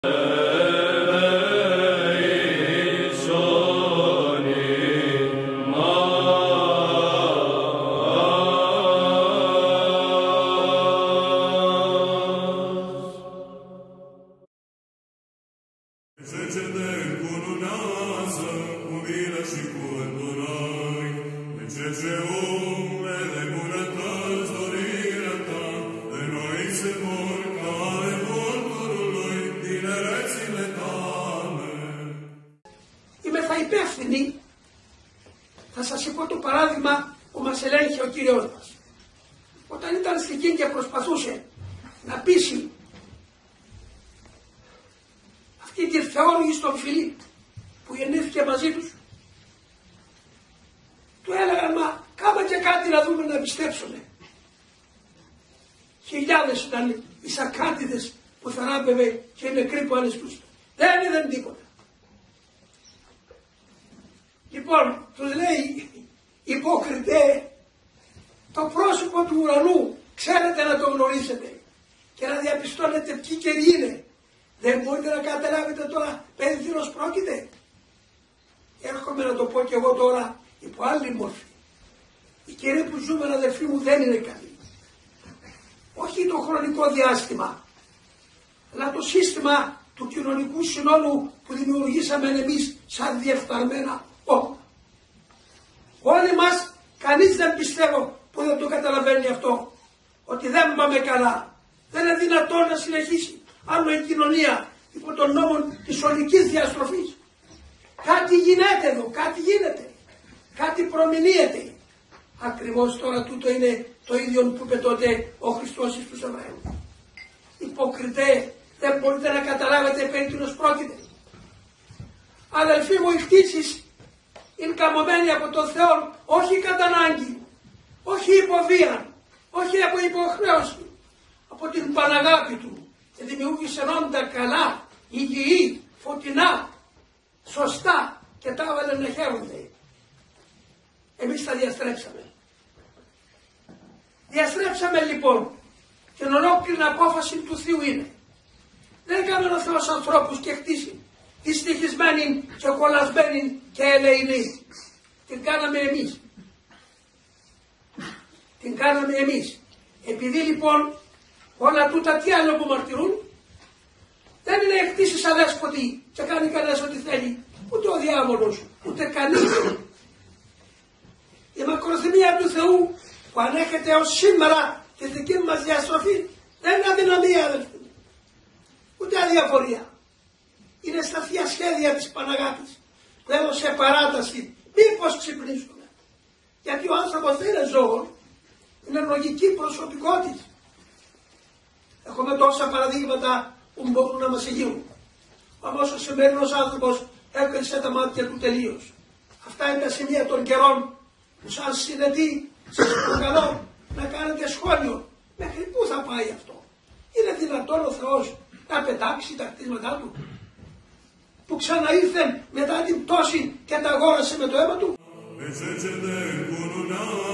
υπεύθυνοι. Θα σας πω το παράδειγμα που μας ελέγχει ο Κύριος μας. Όταν ήταν στην Κίν και προσπαθούσε να πείσει αυτή τη θεόλογη στον Φιλίπ που γεννήθηκε μαζί τους, του έλεγαν, μα κάμα και κάτι να δούμε να πιστέψουμε. Χιλιάδες ήταν οι σακάτιδες που θεράπευε και οι νεκροί που ανεσπούσαν. Δεν είδαν τίποτα. Λοιπόν, τους λέει, υπόκριτε, το πρόσωπο του ουρανού ξέρετε να το γνωρίσετε και να διαπιστώνετε ποιοι καιροί είναι. Δεν μπορείτε να καταλάβετε τώρα περί τίνος πρόκειται. Έρχομαι να το πω και εγώ τώρα υπό άλλη μόρφη. Οι καιροί που ζούμε, αδελφοί μου, δεν είναι καλοί. Όχι το χρονικό διάστημα, αλλά το σύστημα του κοινωνικού συνόλου που δημιουργήσαμε εμείς σαν διεφθαρμένα όπλα. Όλοι μας, κανείς δεν πιστεύω που δεν το καταλαβαίνει αυτό, ότι δεν πάμε καλά. Δεν είναι δυνατόν να συνεχίσει άλλο η κοινωνία υπό τον νόμο της ολικής διαστροφής. Κάτι γίνεται εδώ, κάτι γίνεται, κάτι προμηνύεται. Ακριβώς τώρα τούτο είναι το ίδιο που είπε τότε ο Χριστός στους Εβραίους. Υποκριτέ, δεν μπορείτε να καταλάβετε περί τίνος πρόκειται. Αδελφοί μου, οι φτύσεις είναι καμωμένοι από τον Θεό, όχι κατά ανάγκη, όχι υποβία, όχι από υποχρέωση, από την Παναγάπη Του. Και δημιούργησε όντα καλά, υγιή, φωτεινά, σωστά και τα έβαλε να χαίρονται. Εμείς τα διαστρέψαμε. Διαστρέψαμε λοιπόν, την ολόκληρη απόφαση του Θεού είναι. Δεν έκαμε ο Θεός ανθρώπους και χτίσει δυστυχισμένοι και κολλασμένοι και ελεηνοί. Την κάναμε εμείς. Την κάναμε εμείς. Επειδή λοιπόν όλα τούτα τι άλλο που μαρτυρούν, δεν είναι εκτίσεις αδέσποτη και κάνει κανένας ό,τι θέλει, ούτε ο διάβολος, ούτε κανείς. Η μακροθυμία του Θεού που ανέχεται ως σήμερα τη δική μας διαστροφή δεν είναι αδυναμία, αδελφοί, ούτε αδιαφορία. Είναι στα θεία σχέδια της Παναγάπης που έδωσε παράταση. Μήπως ξυπνήσουμε. Γιατί ο άνθρωπος δεν είναι ζώο, είναι λογική προσωπικότητα. Έχουμε τόσα παραδείγματα που μπορούν να μας εγγύουν. Όμως ο σημερινός άνθρωπος έκλεισε τα μάτια του τελείως. Αυτά είναι τα σημεία των καιρών που σαν συνετοί σας προκαλώ να κάνετε σχόλιο. Μέχρι πού θα πάει αυτό? Είναι δυνατόν ο Θεός να πετάξει τα κτίσματά Του που ξαναήρθε μετά την πτώση και τα αγόρασε με το αίμα Του?